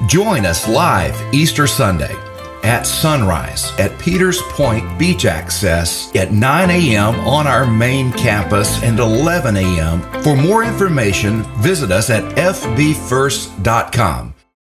Join us live Easter Sunday at sunrise at Peters Point Beach Access at 9 a.m. on our main campus and 11 a.m. For more information, visit us at fbfirst.com.